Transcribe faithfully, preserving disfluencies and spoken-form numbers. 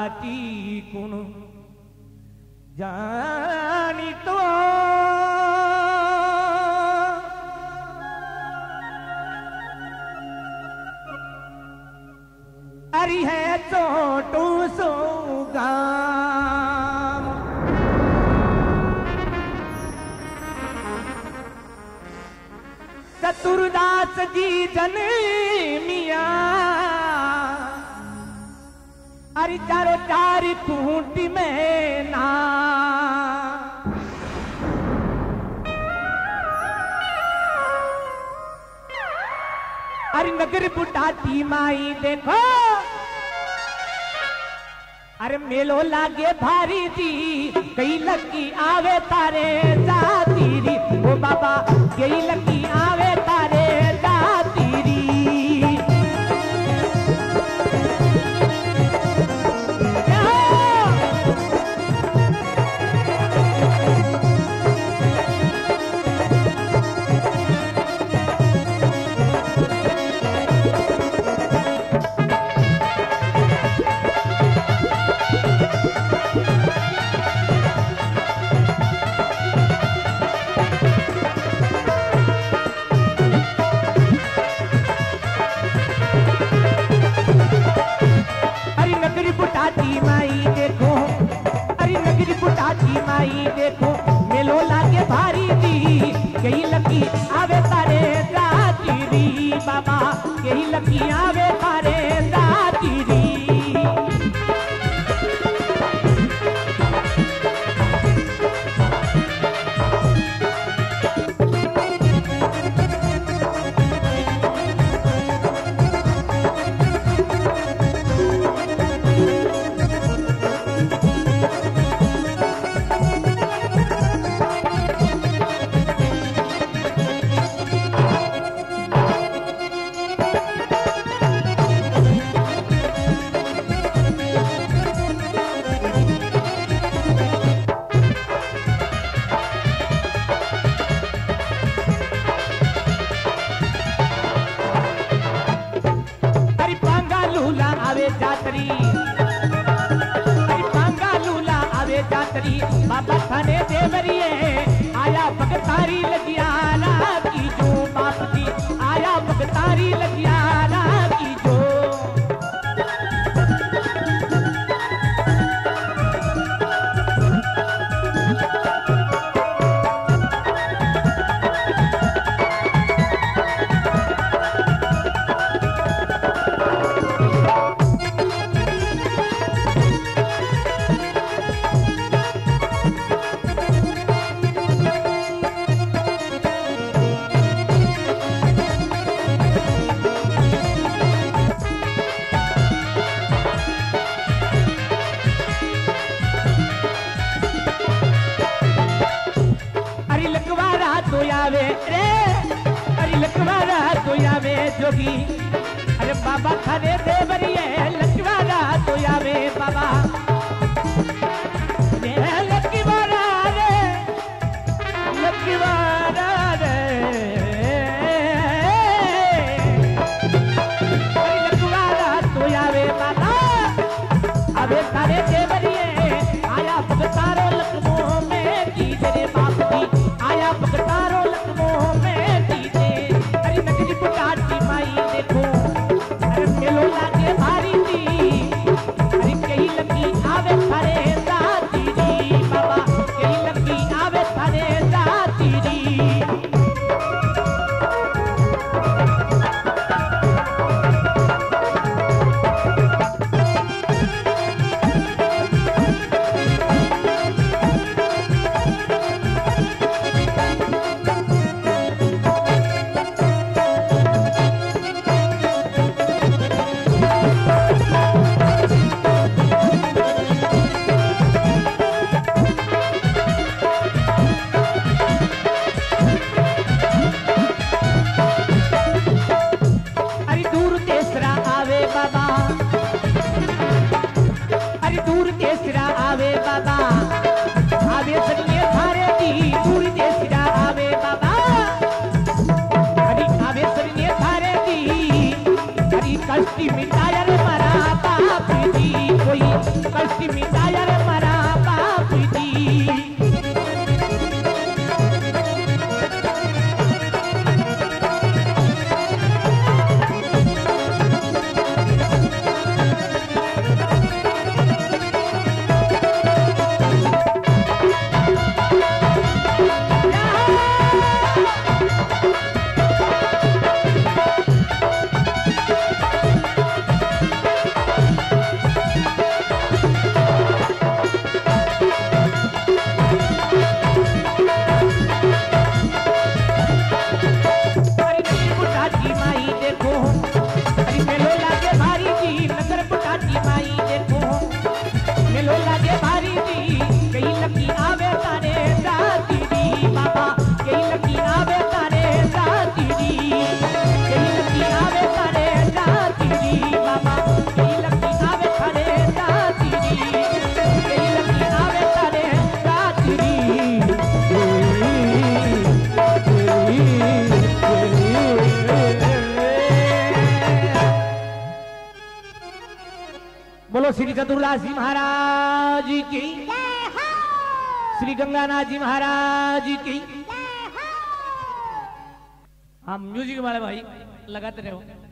बुढ़ाटी कुण जानी तो अरी है छोटू सोगा चतुरदास जी जन मिया अरे चारो चार खूंटी में ना अरे नगर बुढ़ाटी माई देखो अरे मेलो लागे भारी दी कई लकी आवे तारे जाती री ओ बाबा कई लकी आवे तारे जाती री माई देखो मेलो लागे भारी दी कई लकी आवे तारे जाती री बाबा कई लकी आवे तारे जाती री जातरी पांगा लूला आवे जातरी बाबा थाने देवरिए आया भगतारी लगियारा की जो बाप जी आया भगतारी लगियारा की जो जोगी अरे बाबा थाने देवरिए लक्ष्मणा तो आवे बाबा लक्ष्मणा रे लक्ष्मणा रे लक्ष्मणा तो आवे बाबा अबे थाने देवरिए आया भगतारो लक्ष्मो में की तेरे बाप की आया भगतारो लक्ष्मो में की दे अरे नगरी बुढ़ाटी माई देखो अरे मेलो लागे भारी दी अरे कई लकी आवे थारे जाती दी बाबा कई लकी आवे थारे जाती दी कष्टी मिटाया रे मरा बाप जी कोई बोलो श्री चतुर्दास जी महाराज की, श्री गंगानाथ जी महाराज की। हम म्यूजिक वाले भाई लगाते रहो।